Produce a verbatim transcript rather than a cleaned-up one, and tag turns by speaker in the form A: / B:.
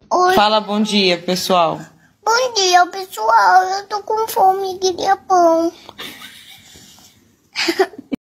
A: Oi.
B: Fala bom dia, pessoal.
A: Bom dia, pessoal. Eu tô com fome e queria pão.